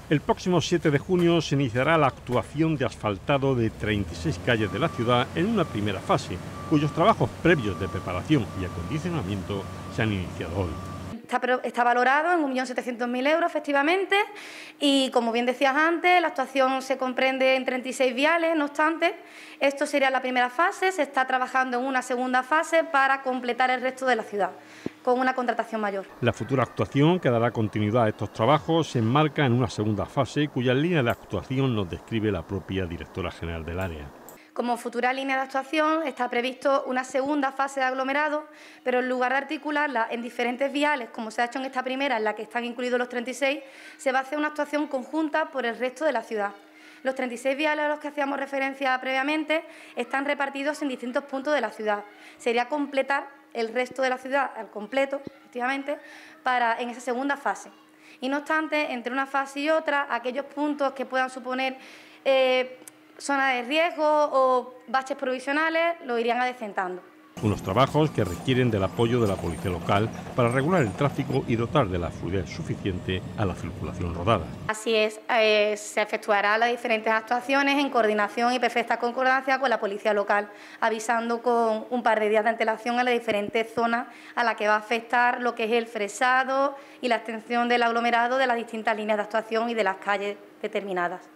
El próximo 7 de junio se iniciará la actuación de asfaltado de 36 calles de la ciudad en una primera fase, cuyos trabajos previos de preparación y acondicionamiento se han iniciado hoy. Está valorado en 1.700.000 euros, efectivamente, y como bien decías antes, la actuación se comprende en 36 viales. No obstante, esto sería la primera fase. Se está trabajando en una segunda fase para completar el resto de la ciudad, con una contratación mayor. La futura actuación, que dará continuidad a estos trabajos, se enmarca en una segunda fase, cuya línea de actuación nos describe la propia directora general del área. Como futura línea de actuación está previsto una segunda fase de aglomerado, pero en lugar de articularla en diferentes viales, como se ha hecho en esta primera, en la que están incluidos los 36, se va a hacer una actuación conjunta por el resto de la ciudad. Los 36 viales a los que hacíamos referencia previamente están repartidos en distintos puntos de la ciudad. Sería completar el resto de la ciudad al completo, efectivamente, en esa segunda fase. Y no obstante, entre una fase y otra, aquellos puntos que puedan suponer zona de riesgo o baches provisionales lo irían adecentando. Unos trabajos que requieren del apoyo de la policía local para regular el tráfico y dotar de la fluidez suficiente a la circulación rodada. Así es, se efectuarán las diferentes actuaciones en coordinación y perfecta concordancia con la policía local, avisando con un par de días de antelación a las diferentes zonas a las que va a afectar lo que es el fresado y la extensión del aglomerado de las distintas líneas de actuación y de las calles determinadas.